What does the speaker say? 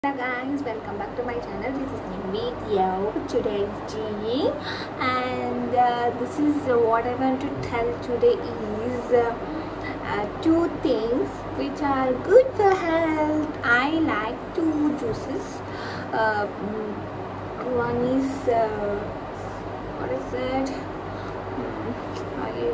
Hello guys, welcome back to my channel. This is new video. Today is G and this is what I want to tell today is two things which are good for health. I like two juices. One is what is it?